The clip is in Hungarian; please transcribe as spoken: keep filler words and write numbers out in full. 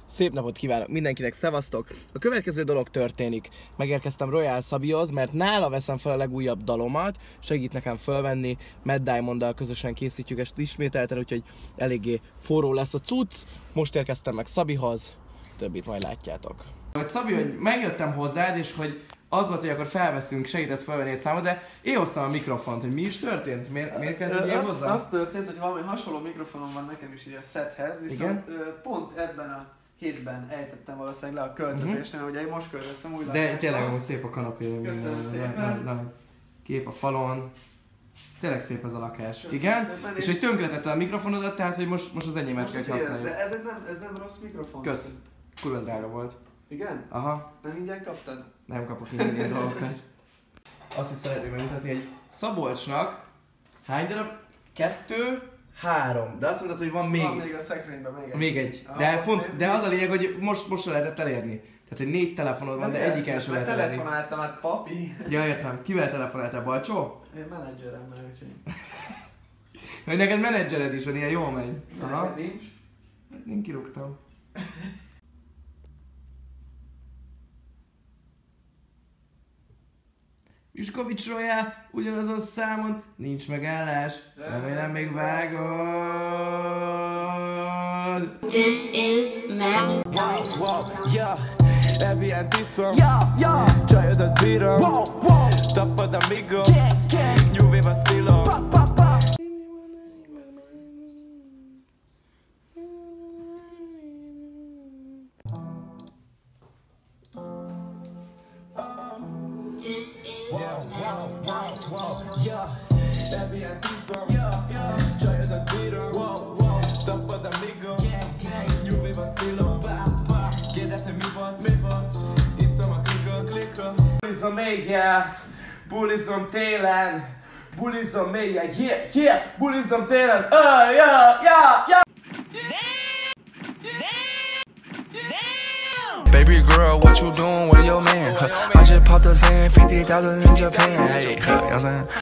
Szép napot kívánok mindenkinek, szevasztok! A következő dolog történik. Megérkeztem Royal Szabihoz, mert nála veszem fel a legújabb dalomat, segít nekem fölvenni, Mad Diamonddal közösen készítjük ezt ismételten, úgyhogy eléggé forró lesz a cucc. Most érkeztem meg Szabihoz, többit majd látjátok. Szabi, hogy megjöttem hozzád, és hogy az volt, hogy akkor felveszünk, segítesz felvenni egy számot, de én hoztam a mikrofont, hogy mi is történt? Miért, miért kellett, hogy én hozzám? Az történt, hogy valami hasonló mikrofonom van nekem is ugye a sethez, viszont igen? Pont ebben a hétben ejtettem valószínűleg le a költözésnél, uh-huh. Ugye én most költöztem új lakásba. De tényleg amúgy szép a kanapé. Köszönöm szépen. Kép a falon. Tényleg szép ez a lakás. Köszönöm igen? Szépen, és, és hogy tönkretetted a mikrofonodat, tehát hogy most, most az enyémet kell használjuk. De ez nem, ez nem rossz mikrofon. Kösz. Kurva drága volt. Igen? Aha. Nem ingyen kaptad? Nem kapok ingyen ilyen dolgokat. Azt is szeretném megmutatni, hogy Szabolcsnak hány darab? Kettő, három. De azt mondtad, hogy van még. Van még a szekrényben, még egy. Még egy. De, ah, font, de az a lényeg, hogy most, most se lehetett elérni. Tehát, hogy négy telefonod van, de, de egyiken sem lehet elérni. Telefonáltam, hát papi. Ja, értem. Kivel telefonáltál, Balcsó? Én menedzseremmel, úgyhogy. Hogy neked menedzsered is van, ilyen jól megy. Aha. Nincs. Én kirúgtam. Juskovics Royal, ugyanaz a számon, nincs megállás, remélem még vágod. This is Matt Diamond. Wow, yeah, Evian tiszom, csajodat bírom, tapad a migom, New Wave a stílom. This is Matt Diamond. Yeah, Evian tiszom, csajodat bírom, tapad a migom, New Wave a stílom. Kérdezd, hogy mi volt, mi volt, iszom a klikot, klikot. Bulizom még, yeah, bulizom télen, bulizom még, yeah, yeah, bulizom télen, uh, yeah, yeah, yeah. Baby girl, what you doing with your man? Huh, I just popped a Zan, fifty thousand in Japan. Hey, huh, you know what I'm saying?